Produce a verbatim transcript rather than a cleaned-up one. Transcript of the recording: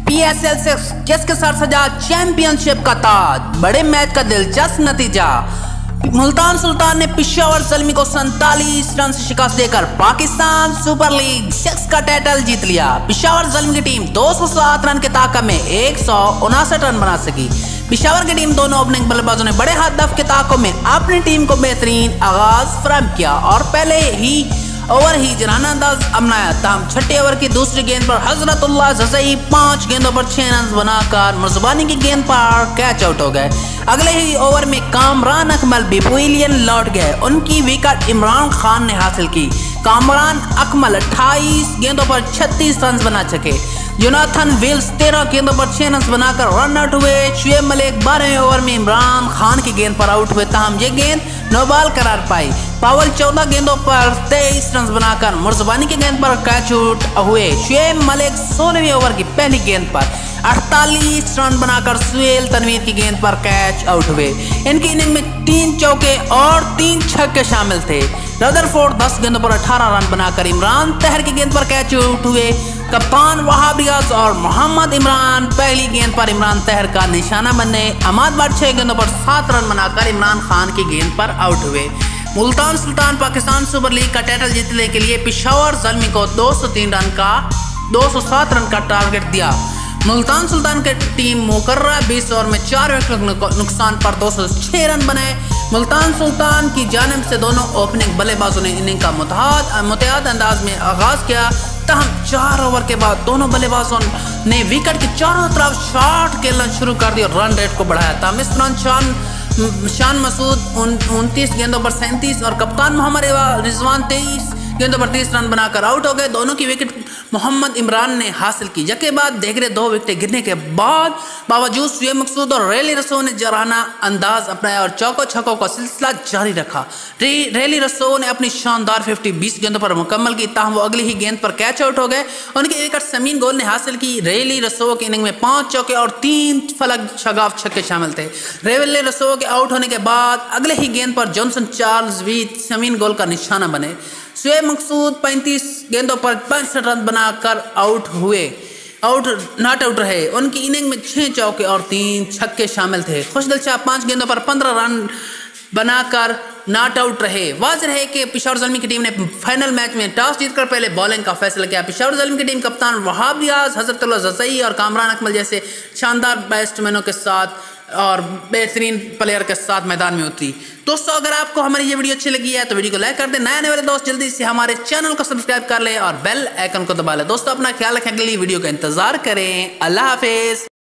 P S L से किसके साथ सजा चैंपियनशिप का ताज। बड़े मैच का दिलचस्प नतीजा, मुल्तान सुल्तान ने पेशावर ज़ल्मी को सैंतालीस रन से शिकस्त देकर पाकिस्तान सुपर लीग सिक्स का टाइटल जीत लिया। पेशावर ज़ल्मी की टीम दो सौ सात रन के ताक़ब में एक सौ उनासठ रन बना सकी। पेशावर की टीम दोनों ओपनिंग बल्लेबाजों ने बड़े हदफ के ताक़ब में अपनी टीम को बेहतरीन आगाज फराहम किया और पहले ही ओवर ही जनाना अंदाज अपनाया। तमाम छठे ओवर की दूसरी गेंद पर हजरतुल्लाह जज़ई पांच गेंदों पर छह रन बनाकर मुर्ज़बानी की गेंद पर कैच आउट हो गए। अगले ही ओवर में कामरान अकमल भी पवेलियन लौट गए। उनकी विकेट इमरान खान ने हासिल की। कामरान अकमल अट्ठाईस गेंदों पर छत्तीस रन बना सके। जोनाथन विल्स तेरह गेंदों पर छह रन बनाकर रन आउट हुए। शुएब मलिक बारहवें ओवर में इमरान खान की गेंद पर आउट हुए, ताहम ये गेंद नो बॉल करार पाई। पावल चौदह गेंदों पर तेईस रन बनाकर मुर्ज़बानी की गेंद पर कैच आउट हुए। शुएब मलिक सोलहवीं ओवर की पहली गेंद पर अड़तालीस रन बनाकर सुहेल तनवीर की गेंद पर कैच आउट हुए। इनकी इनिंग में तीन चौके और तीन छक्के शामिल थे। रदरफोर्ड दस गेंदों पर अठारह रन बनाकर इमरान तहर की गेंद पर कैच आउट हुए। कप्तान वहाब रियाज और मोहम्मद इमरान पहली गेंद पर इमरान तहर का निशाना बने। अहमद भट्ट छह गेंदों पर सात रन बनाकर इमरान खान की गेंद पर आउट हुए। मुल्तान सुल्तान पाकिस्तान सुपर लीग का टाइटल जीतने के लिए पेशावर ज़ल्मी को दो सौ तीन रन का दो सौ सात रन का टारगेट दिया। मुल्तान सुल्तान की टीम मुकर्रा बीस ओवर में चार विकेट नुकसान पर दो सौ छह रन बनाए। मुल्तान सुल्तान की जानिब से दोनों ओपनिंग बल्लेबाजों ने इनिंग का मुतयाद अंदाज में आगाज किया। तहम चार ओवर के बाद दोनों बल्लेबाजों ने विकेट के चारों तरफ शॉट खेलना शुरू कर दिया और रन रेट को बढ़ाया। तहम इस दौरान शान शान मसूद उनतीस गेंदों पर सैंतीस और कप्तान मोहम्मद रिजवान तेईस गेंदों पर तीस रन बनाकर आउट हो गए। दोनों की विकेट मोहम्मद इमरान ने हासिल की। जबकि बाद देगरे दो विकेटें गिरने के बाद बावजूद शुएब मकसूद और रेली रसो ने जराना अंदाज अपनाया और चौको छक्कों का सिलसिला जारी रखा। रे, रेली रसो ने अपनी शानदार फिफ्टी बीस गेंदों पर मुकम्मल की, ताहम वो अगली ही गेंद पर कैच आउट हो गए। उनकी विकेट समीन गोल ने हासिल की। रेली रसो की इनिंग में पांच चौके और तीन फलक शगाफ छक्के शामिल थे। रेली रसो के आउट होने के बाद अगले ही गेंद पर जॉनसन चार्ल्स भी समीन गोल का निशाना बने। शुएब मकसूद पैंतीस गेंदों पर पैंसठ रन बनाकर आउट हुए आउट नॉट आउट रहे। उनकी इनिंग में छह चौके और तीन छक्के शामिल थे। खुशदिल शाह पाँच गेंदों पर पंद्रह रन बनाकर नॉट आउट रहे। वाज़ेह है कि पेशावर ज़ल्मी की टीम ने फाइनल मैच में टॉस जीतकर पहले बॉलिंग का फैसला किया। पेशावर ज़ल्मी की टीम कप्तान वहाब रियाज, हजरतुल्लाह जज़ई और कामरान अकमल जैसे शानदार बैट्समैनों के साथ और बेहतरीन प्लेयर के साथ मैदान में उतरी। दोस्तों, अगर आपको हमारी ये वीडियो अच्छी लगी है तो वीडियो को लाइक कर दें। नए आने वाले दोस्त जल्दी से हमारे चैनल को सब्सक्राइब कर लें और बेल आइकन को दबा लें। दोस्तों, अपना ख्याल रखें, अगली वीडियो का इंतजार करें। अल्लाह हाफिज।